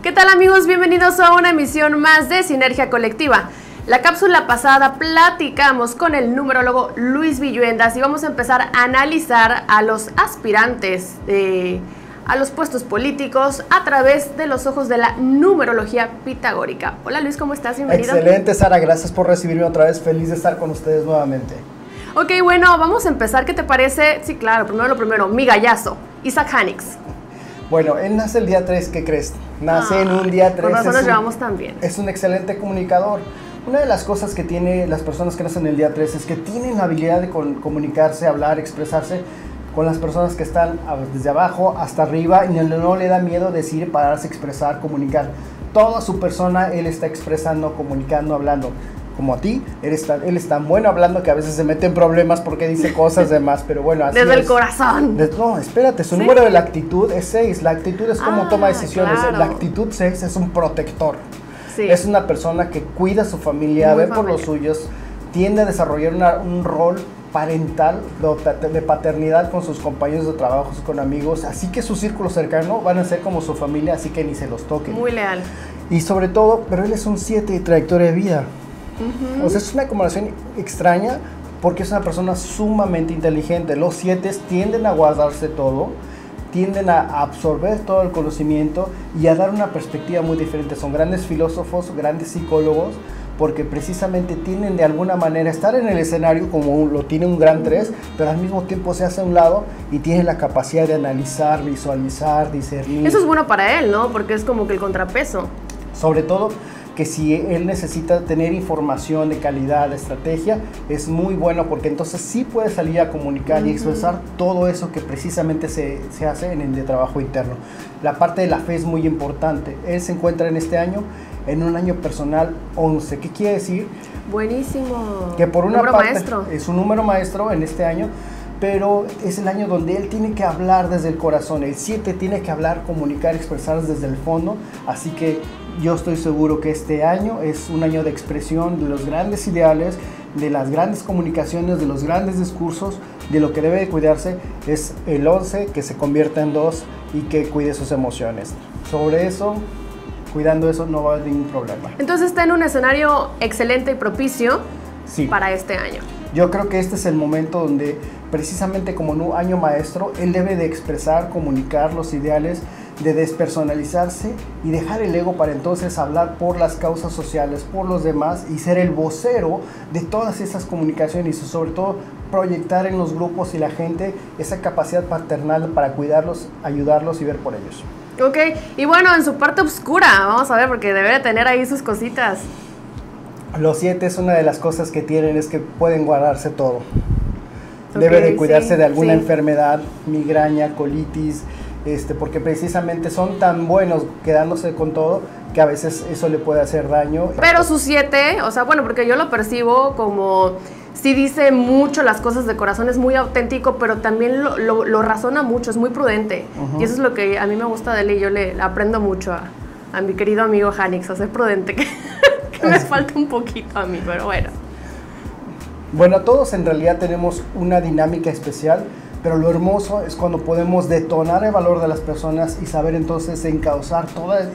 ¿Qué tal, amigos? Bienvenidos a una emisión más de Sinergia Colectiva. La cápsula pasada platicamos con el numerólogo Luis Villuendas y vamos a empezar a analizar a los aspirantes a los puestos políticos a través de los ojos de la numerología pitagórica. Hola Luis, ¿cómo estás? Bienvenido. Excelente, Sara, gracias por recibirme otra vez, feliz de estar con ustedes nuevamente. Ok, bueno, vamos a empezar, ¿qué te parece? Sí, claro, lo primero, mi gallazo, Isaac Hanix. Bueno, él nace el día 3, ¿qué crees? Nace en un día 3. Por razón nos llevamos tan bien. Es un excelente comunicador. Una de las cosas que tiene las personas que nacen el día 3 es que tienen la habilidad de comunicarse, hablar, expresarse con las personas que están desde abajo hasta arriba y no le da miedo decir, pararse, expresar, comunicar. Toda su persona él está expresando, comunicando, hablando. Como a ti, él es tan bueno hablando que a veces se mete en problemas porque dice cosas de más, pero bueno, así desde es. El corazón. No, espérate, su número de la actitud es 6. La actitud es como toma decisiones. Claro. La actitud 6 es un protector. Sí. Es una persona que cuida a su familia, ve por los suyos, tiende a desarrollar un rol parental, de paternidad con sus compañeros de trabajo, con amigos, así que su círculo cercano van a ser como su familia, así que ni se los toquen. Muy leal. Y sobre todo, pero él es un 7 de trayectoria de vida. O sea, es una combinación extraña porque es una persona sumamente inteligente. Los 7 tienden a guardarse todo, tienden a absorber todo el conocimiento y a dar una perspectiva muy diferente. Son grandes filósofos, grandes psicólogos, porque precisamente tienen de alguna manera estar en el escenario como lo tiene un gran 3, pero al mismo tiempo se hace a un lado y tiene la capacidad de analizar, visualizar, discernir. Eso es bueno para él, ¿no? Porque es como que el contrapeso. Sobre todo que si él necesita tener información de calidad, de estrategia, es muy bueno porque entonces sí puede salir a comunicar y expresar todo eso que precisamente se hace en el de trabajo interno. La parte de la fe es muy importante. Él se encuentra en este año, en un año personal 11. ¿Qué quiere decir? Buenísimo. Que por una número parte maestro. Es un número maestro en este año, pero es el año donde él tiene que hablar desde el corazón. El 7 tiene que hablar, comunicar, expresar desde el fondo, así que yo estoy seguro que este año es un año de expresión de los grandes ideales, de las grandes comunicaciones, de los grandes discursos, de lo que debe de cuidarse es el 11, que se convierta en 2 y que cuide sus emociones. Sobre eso, cuidando eso, no va a haber ningún problema. Entonces está en un escenario excelente y propicio para este año. Yo creo que este es el momento donde, precisamente como en un año maestro, él debe de expresar, comunicar los ideales, de despersonalizarse y dejar el ego para entonces hablar por las causas sociales, por los demás y ser el vocero de todas esas comunicaciones y sobre todo proyectar en los grupos y la gente esa capacidad paternal para cuidarlos, ayudarlos y ver por ellos. Ok, y bueno, en su parte oscura, vamos a ver, porque debe de tener ahí sus cositas. Los 7 es una de las cosas que tienen, es que pueden guardarse todo. Debe de cuidarse de alguna enfermedad, migraña, colitis, porque precisamente son tan buenos quedándose con todo que a veces eso le puede hacer daño. Pero su 7, o sea, bueno, porque yo lo percibo como, sí dice mucho las cosas de corazón, es muy auténtico, pero también lo razona mucho, es muy prudente. Y eso es lo que a mí me gusta de él y yo le aprendo mucho a mi querido amigo Hanix, a ser prudente, que me falta un poquito a mí, pero bueno. Bueno, todos en realidad tenemos una dinámica especial, pero lo hermoso es cuando podemos detonar el valor de las personas y saber entonces encauzar todas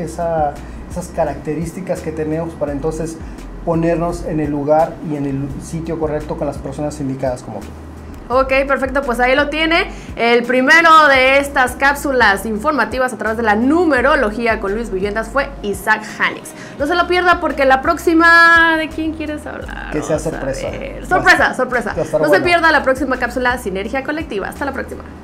esas características que tenemos para entonces ponernos en el lugar y en el sitio correcto con las personas indicadas como tú. Ok, perfecto, pues ahí lo tiene. El primero de estas cápsulas informativas a través de la numerología con Luis Villuendas fue Isaac Hanix. No se lo pierda porque la próxima... ¿De quién quieres hablar? Que sea sorpresa. Sorpresa. No se pierda la próxima cápsula Sinergia Colectiva. Hasta la próxima.